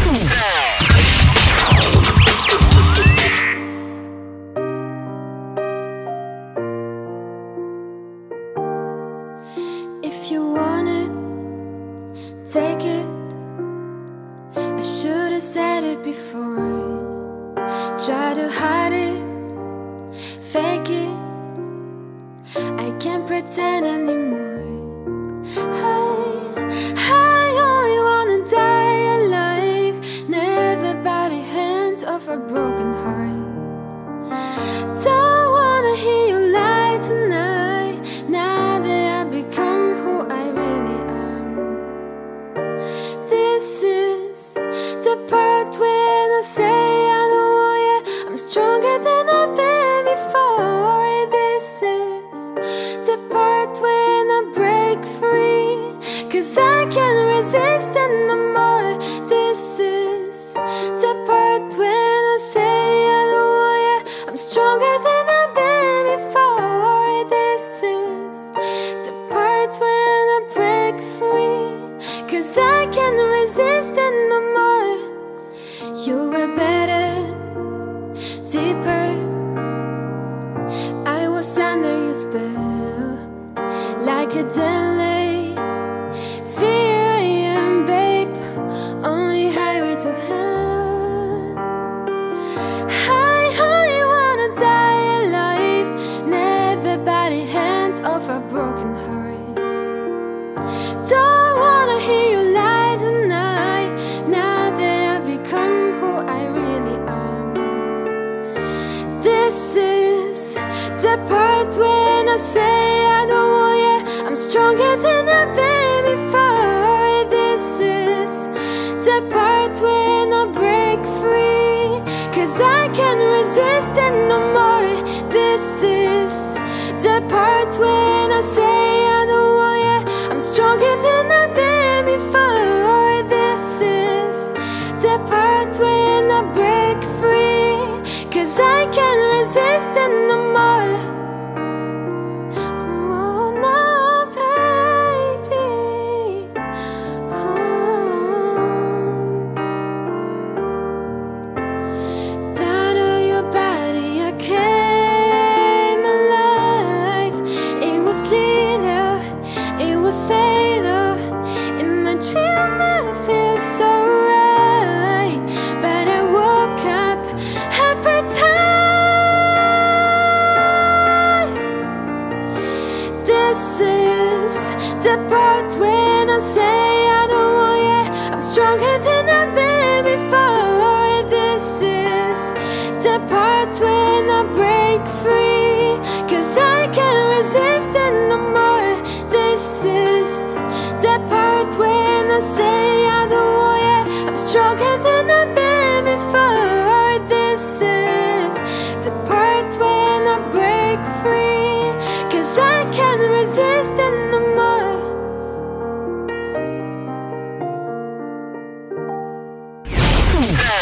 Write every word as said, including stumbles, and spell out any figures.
If you want it, take it. I should have said it before. Try to hide it, fake it. I can't pretend anymore. I, I only wanna die alive, never by the hands of a broken heart. Don't wanna hear you lie tonight, now that I've become who I really am. This is the part when I say I don't want you. I'm stronger than I've been before. This is the part when I break free, 'cause I can't resist anymore. This is the part when I say I don't want you. I'm stronger than I've been before. This is the part when I break free, 'cause I can't resist anymore. You were better, deeper. I was under your spell, like a deadly fear I am, babe. Only highway to hell. I only wanna die alive, never by the hands of a broken heart. Don't wanna hear you lie tonight, now that I've become who I really am. This is the part when I say I don't want you. I'm stronger than I've been before. This is the part when I break free, 'cause I can't resist anymore. This is the part when I say I don't want you. I'm stronger than I've been before. This is the part when I break free, 'cause I can't resist anymore. Oh no, baby. Oh. Thought of your body, I came alive. It was lethal, it was fatal. In my dream I feel so right, but I woke up every time. This is the part when I say I don't want you. I'm stronger than I've been before. This is the part when I break free, 'cause I can't resist anymore. This is the part when I say I don't want you. I'm stronger than I've been before. This is the part when I break free, 'cause I can't resist anymore.